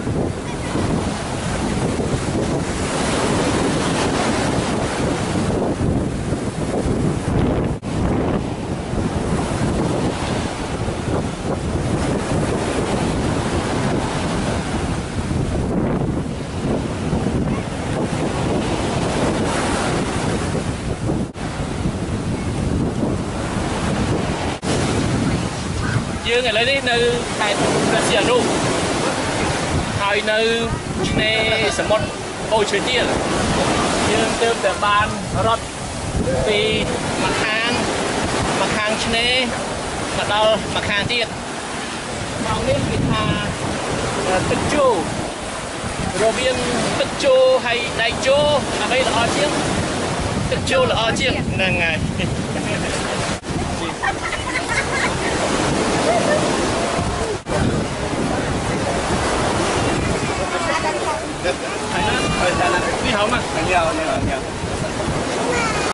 dương ngày lấy đi nơi thành Sihanoukហើយនៅឆ្នេរសមុទ្រអូឈើទាលយើងទើបតែបានរត់ពីម្ខាងឆ្នេរមកដល់ម្ខាងទៀតម៉ោងនេះគេថាទឹកជោរវាងទឹកជោហើយដែកជោអ្វីល្អជាងទឹកជោល្អជាងហ្នឹងហើយ đi hậu mà nhiều